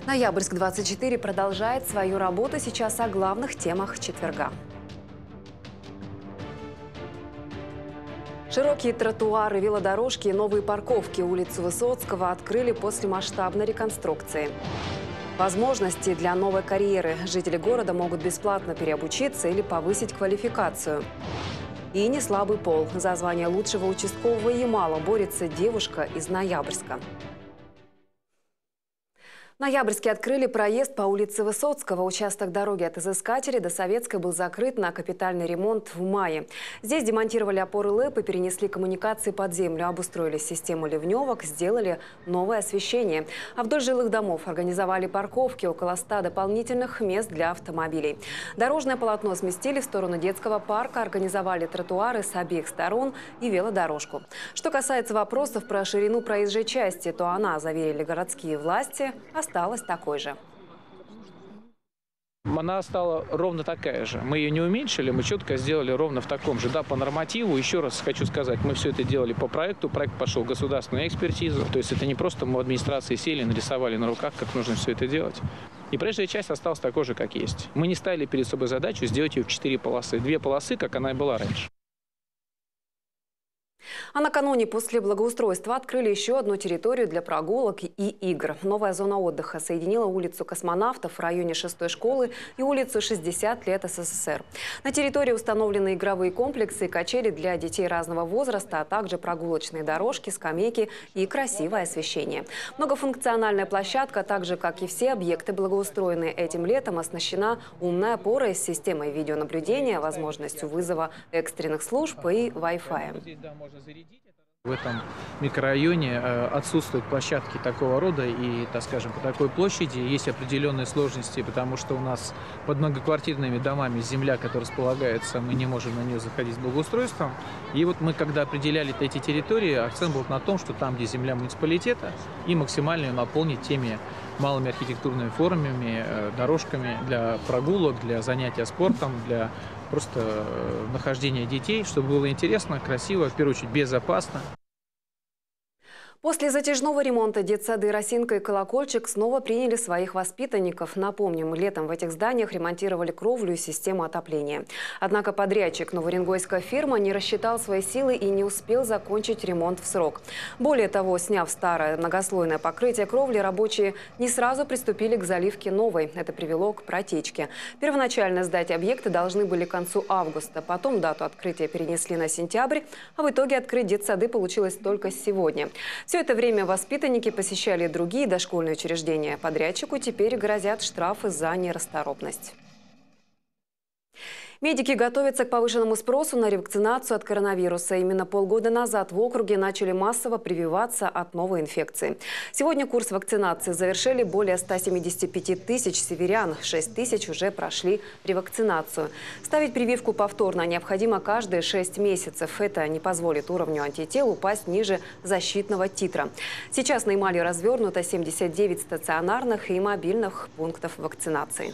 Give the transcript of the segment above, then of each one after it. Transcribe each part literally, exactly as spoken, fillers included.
Ноябрьск двадцать четыре продолжает свою работу. Сейчас о главных темах четверга. Широкие тротуары, велодорожки и новые парковки улицы Высоцкого открыли после масштабной реконструкции. Возможности для новой карьеры. Жители города могут бесплатно переобучиться или повысить квалификацию. И неслабый пол. За звание лучшего участкового Ямала борется девушка из Ноябрьска. В Ноябрьске открыли проезд по улице Высоцкого. Участок дороги от Изыскателей до Советской был закрыт на капитальный ремонт в мае. Здесь демонтировали опоры ЛЭП и перенесли коммуникации под землю, обустроили систему ливневок, сделали новое освещение. А вдоль жилых домов организовали парковки, около ста дополнительных мест для автомобилей. Дорожное полотно сместили в сторону детского парка, организовали тротуары с обеих сторон и велодорожку. Что касается вопросов про ширину проезжей части, то она, заверили городские власти, осталась такой же. Она стала ровно такая же. Мы ее не уменьшили, мы четко сделали ровно в таком же. Да, по нормативу. Еще раз хочу сказать, мы все это делали по проекту. Проект пошел в государственную экспертизу. То есть это не просто мы в администрации сели, нарисовали на руках, как нужно все это делать. И проезжая часть осталась такой же, как есть. Мы не ставили перед собой задачу сделать ее в четыре полосы. Две полосы, как она и была раньше. А накануне после благоустройства открыли еще одну территорию для прогулок и игр. Новая зона отдыха соединила улицу Космонавтов в районе шестой школы и улицу шестьдесят лет СССР. На территории установлены игровые комплексы и качели для детей разного возраста, а также прогулочные дорожки, скамейки и красивое освещение. Многофункциональная площадка, так же как и все объекты, благоустроенные этим летом, оснащена умной опорой с системой видеонаблюдения, возможностью вызова экстренных служб и Wi-Fi. В этом микрорайоне отсутствуют площадки такого рода, и, так скажем, по такой площади есть определенные сложности, потому что у нас под многоквартирными домами земля, которая располагается, мы не можем на нее заходить с благоустройством. И вот мы, когда определяли эти территории, акцент был на том, что там, где земля муниципалитета, и максимально ее наполнить теми малыми архитектурными формами, дорожками для прогулок, для занятия спортом, для просто нахождения детей, чтобы было интересно, красиво, в первую очередь безопасно. После затяжного ремонта детсады «Росинка» и «Колокольчик» снова приняли своих воспитанников. Напомним, летом в этих зданиях ремонтировали кровлю и систему отопления. Однако подрядчик, новоуренгойская фирма, не рассчитал свои силы и не успел закончить ремонт в срок. Более того, сняв старое многослойное покрытие кровли, рабочие не сразу приступили к заливке новой. Это привело к протечке. Первоначально сдать объекты должны были к концу августа. Потом дату открытия перенесли на сентябрь, а в итоге открыть детсады получилось только сегодня. Все это время воспитанники посещали другие дошкольные учреждения. Подрядчику теперь грозят штрафы за нерасторопность. Медики готовятся к повышенному спросу на ревакцинацию от коронавируса. Именно полгода назад в округе начали массово прививаться от новой инфекции. Сегодня курс вакцинации завершили более ста семидесяти пяти тысяч северян. шесть тысяч уже прошли ревакцинацию. Ставить прививку повторно необходимо каждые шесть месяцев. Это не позволит уровню антител упасть ниже защитного титра. Сейчас на Ямале развернуто семьдесят девять стационарных и мобильных пунктов вакцинации.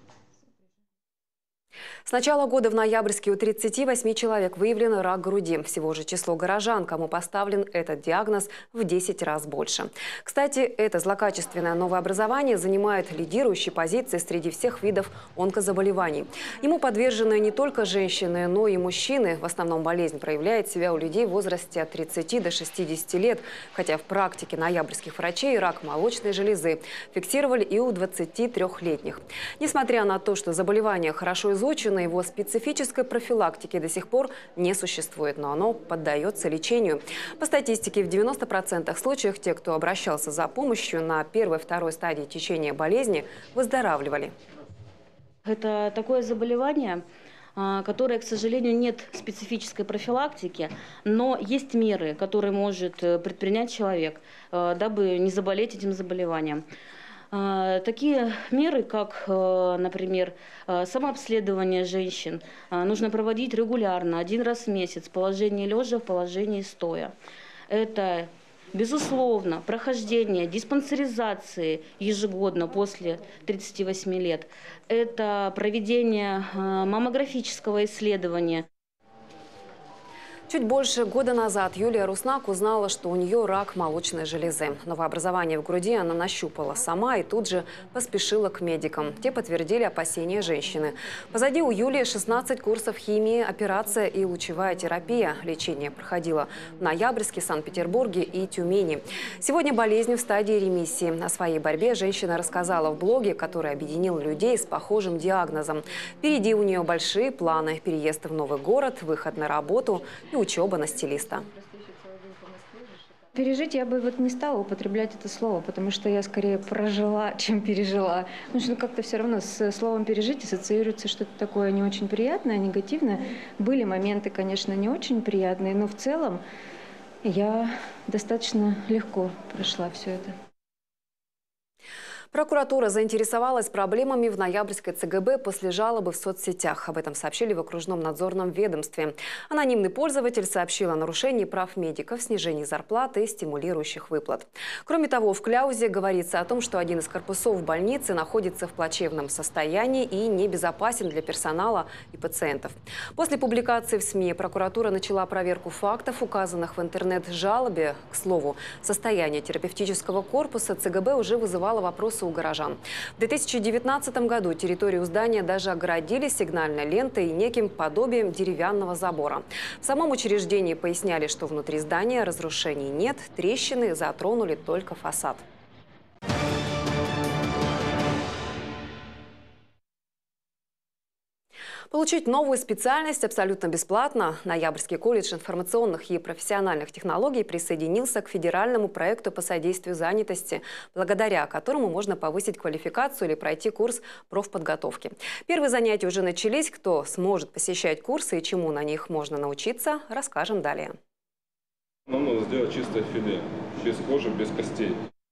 С начала года в Ноябрьске у тридцати восьми человек выявлен рак груди. Всего же число горожан, кому поставлен этот диагноз, в десять раз больше. Кстати, это злокачественное новообразование занимает лидирующие позиции среди всех видов онкозаболеваний. Ему подвержены не только женщины, но и мужчины. В основном болезнь проявляет себя у людей в возрасте от тридцати до шестидесяти лет. Хотя в практике ноябрьских врачей рак молочной железы фиксировали и у двадцатитрёхлетних. Несмотря на то, что заболевание хорошо изучено, его специфической профилактики до сих пор не существует, но оно поддается лечению. По статистике, в девяноста процентах случаев те, кто обращался за помощью на первой-второй стадии течения болезни, выздоравливали. Это такое заболевание, которое, к сожалению, нет специфической профилактики, но есть меры, которые может предпринять человек, дабы не заболеть этим заболеванием. Такие меры, как, например, самообследование женщин, нужно проводить регулярно, один раз в месяц, в положении лежа, в положении стоя. Это, безусловно, прохождение диспансеризации ежегодно после тридцати восьми лет. Это проведение маммографического исследования. Чуть больше года назад Юлия Руснак узнала, что у нее рак молочной железы. Новообразование в груди она нащупала сама и тут же поспешила к медикам. Те подтвердили опасения женщины. Позади у Юлии шестнадцать курсов химии, операция и лучевая терапия. Лечение проходило в Ноябрьске, Санкт-Петербурге и Тюмени. Сегодня болезнь в стадии ремиссии. О своей борьбе женщина рассказала в блоге, который объединил людей с похожим диагнозом. Впереди у нее большие планы: переезд в новый город, выход на работу и учеба на стилиста. Пережить я бы вот не стала употреблять это слово, потому что я скорее прожила, чем пережила. Потому что как-то все равно с словом «пережить» ассоциируется что-то такое не очень приятное, негативное. Были моменты, конечно, не очень приятные, но в целом я достаточно легко прошла все это. Прокуратура заинтересовалась проблемами в Ноябрьской ЦГБ после жалобы в соцсетях. Об этом сообщили в окружном надзорном ведомстве. Анонимный пользователь сообщил о нарушении прав медиков, снижении зарплаты и стимулирующих выплат. Кроме того, в кляузе говорится о том, что один из корпусов больницы находится в плачевном состоянии и небезопасен для персонала и пациентов. После публикации в СМИ прокуратура начала проверку фактов, указанных в интернет-жалобе. К слову, состояние терапевтического корпуса ЦГБ уже вызывало вопросы у горожан. В две тысячи девятнадцатом году территорию здания даже огородили сигнальной лентой и неким подобием деревянного забора. В самом учреждении поясняли, что внутри здания разрушений нет, трещины затронули только фасад. Получить новую специальность абсолютно бесплатно. Ноябрьский колледж информационных и профессиональных технологий присоединился к федеральному проекту по содействию занятости, благодаря которому можно повысить квалификацию или пройти курс профподготовки. Первые занятия уже начались. Кто сможет посещать курсы и чему на них можно научиться, расскажем далее. Нам надо сделать чистое филе, без кожи, без костей.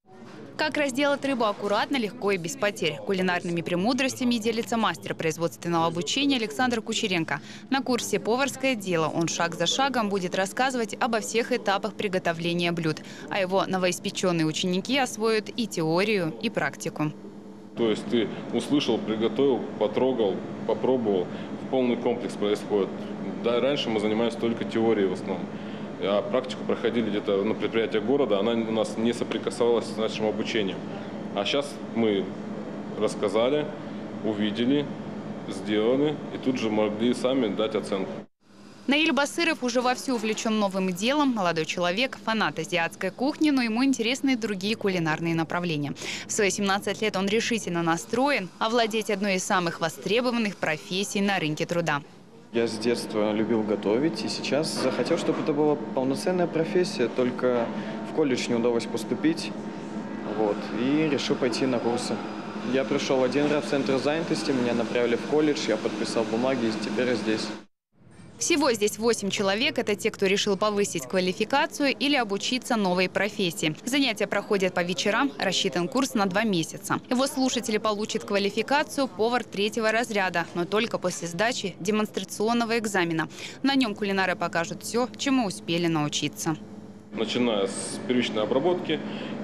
Как разделать рыбу аккуратно, легко и без потерь. Кулинарными премудростями делится мастер производственного обучения Александр Кучеренко. На курсе «Поварское дело» он шаг за шагом будет рассказывать обо всех этапах приготовления блюд. А его новоиспеченные ученики освоят и теорию, и практику. То есть ты услышал, приготовил, потрогал, попробовал. Полный комплекс происходит. Да, раньше мы занимались только теорией в основном. А практику проходили где-то на предприятиях города, она у нас не соприкасалась с нашим обучением. А сейчас мы рассказали, увидели, сделали и тут же могли сами дать оценку. Наиль Басыров уже вовсю увлечен новым делом. Молодой человек, фанат азиатской кухни, но ему интересны и другие кулинарные направления. В свои семнадцать лет он решительно настроен овладеть одной из самых востребованных профессий на рынке труда. Я с детства любил готовить и сейчас захотел, чтобы это была полноценная профессия, только в колледж не удалось поступить, вот, и решил пойти на курсы. Я пришел один раз в центр занятости, меня направили в колледж, я подписал бумаги и теперь я здесь. Всего здесь восемь человек. Это те, кто решил повысить квалификацию или обучиться новой профессии. Занятия проходят по вечерам. Рассчитан курс на два месяца. Его слушатели получат квалификацию повар третьего разряда, но только после сдачи демонстрационного экзамена. На нем кулинары покажут все, чему успели научиться. Начиная с первичной обработки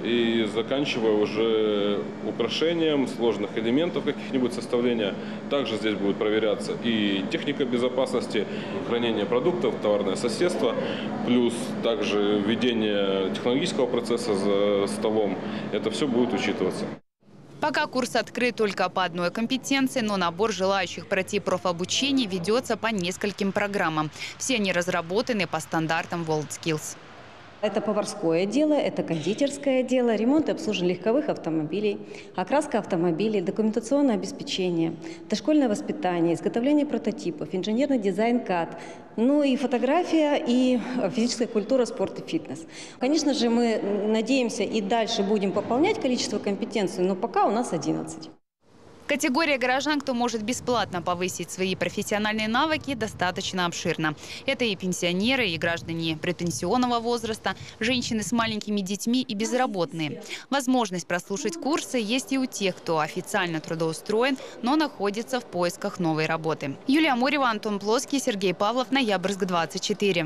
и заканчивая уже украшением сложных элементов каких-нибудь составления. Также здесь будет проверяться и техника безопасности, хранение продуктов, товарное соседство, плюс также введение технологического процесса за столом. Это все будет учитываться. Пока курс открыт только по одной компетенции, но набор желающих пройти профобучение ведется по нескольким программам. Все они разработаны по стандартам WorldSkills. Это поварское дело, это кондитерское дело, ремонт и обслуживание легковых автомобилей, окраска автомобилей, документационное обеспечение, дошкольное воспитание, изготовление прототипов, инженерный дизайн КАД, ну и фотография, и физическая культура, спорт и фитнес. Конечно же, мы надеемся и дальше будем пополнять количество компетенций, но пока у нас одиннадцать. Категория горожан, кто может бесплатно повысить свои профессиональные навыки, достаточно обширна. Это и пенсионеры, и граждане предпенсионного возраста, женщины с маленькими детьми и безработные. Возможность прослушать курсы есть и у тех, кто официально трудоустроен, но находится в поисках новой работы. Юлия Морева, Антон Плоский, Сергей Павлов, Ноябрьск двадцать четыре.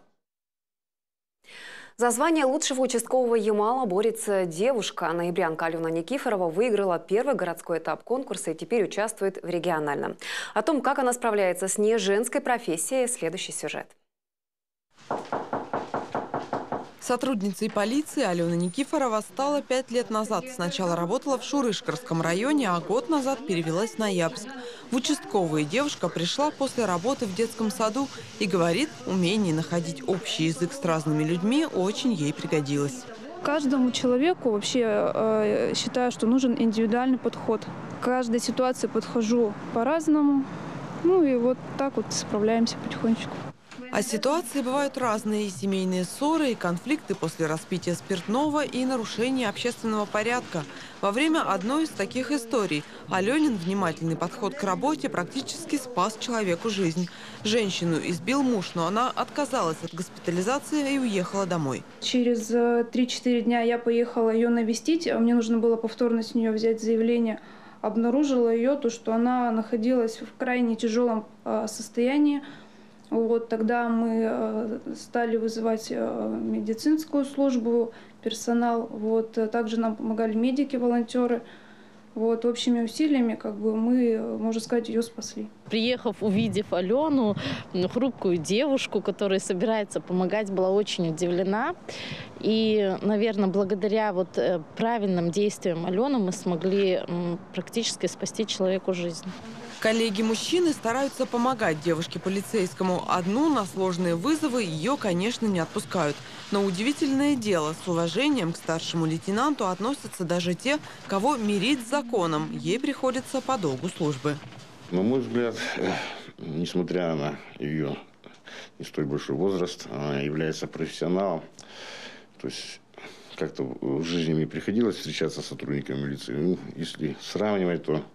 За звание лучшего участкового Ямала борется девушка. Ноябрянка Алена Никифорова выиграла первый городской этап конкурса и теперь участвует в региональном. О том, как она справляется с неженской профессией, следующий сюжет. Сотрудницей полиции Алена Никифорова стала пять лет назад. Сначала работала в Шурышкарском районе, а год назад перевелась в Ноябрьск. В участковые девушка пришла после работы в детском саду и говорит, умение находить общий язык с разными людьми очень ей пригодилось. Каждому человеку вообще э, считаю, что нужен индивидуальный подход. К каждой ситуации подхожу по-разному. Ну и вот так вот справляемся потихонечку. А ситуации бывают разные. И семейные ссоры, и конфликты после распития спиртного, и нарушения общественного порядка. Во время одной из таких историй Аленин внимательный подход к работе практически спас человеку жизнь. Женщину избил муж, но она отказалась от госпитализации и уехала домой. Через три-четыре дня я поехала ее навестить. Мне нужно было повторно с нее взять заявление. Обнаружила ее, то, что она находилась в крайне тяжелом состоянии. Вот тогда мы стали вызывать медицинскую службу, персонал. Вот также нам помогали медики, волонтеры. Вот общими усилиями, как бы мы, можно сказать, ее спасли. Приехав, увидев Алену, хрупкую девушку, которая собирается помогать, была очень удивлена. И, наверное, благодаря вот правильным действиям Алены мы смогли практически спасти человеку жизнь. Коллеги-мужчины стараются помогать девушке-полицейскому. Одну на сложные вызовы ее, конечно, не отпускают. Но удивительное дело, с уважением к старшему лейтенанту относятся даже те, кого мирить с законом. Ей приходится по долгу службы. На мой взгляд, несмотря на ее не столь большой возраст, она является профессионалом. То есть как-то в жизни мне приходилось встречаться с сотрудниками милиции. Ну, если сравнивать, то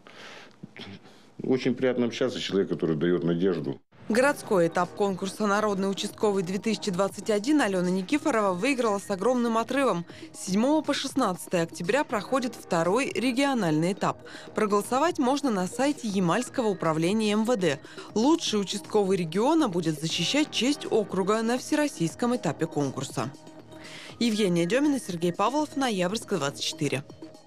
очень приятно общаться с человеком, который дает надежду. Городской этап конкурса «Народный участковый-две тысячи двадцать один» Алена Никифорова выиграла с огромным отрывом. С седьмого по шестнадцатое октября проходит второй региональный этап. Проголосовать можно на сайте Ямальского управления эм вэ дэ. Лучший участковый региона будет защищать честь округа на всероссийском этапе конкурса. Евгения Демина, Сергей Павлов, Ноябрьск, двадцать четыре.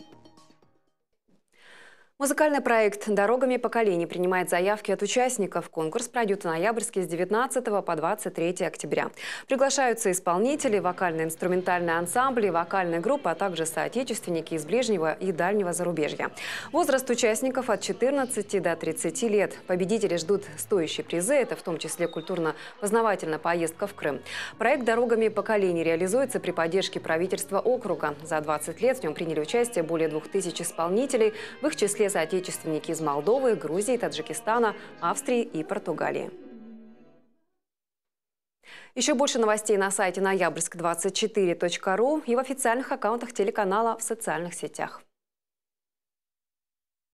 Музыкальный проект «Дорогами поколений» принимает заявки от участников. Конкурс пройдет в Ноябрьске с девятнадцатого по двадцать третье октября. Приглашаются исполнители, вокально-инструментальные ансамбли, вокальные группы, а также соотечественники из ближнего и дальнего зарубежья. Возраст участников от четырнадцати до тридцати лет. Победители ждут стоящие призы. Это в том числе культурно-познавательная поездка в Крым. Проект «Дорогами поколений» реализуется при поддержке правительства округа. За двадцать лет в нем приняли участие более двух тысяч исполнителей, в их числе соотечественники из Молдовы, Грузии, Таджикистана, Австрии и Португалии. Еще больше новостей на сайте ноябрьск двадцать четыре точка ру и в официальных аккаунтах телеканала в социальных сетях.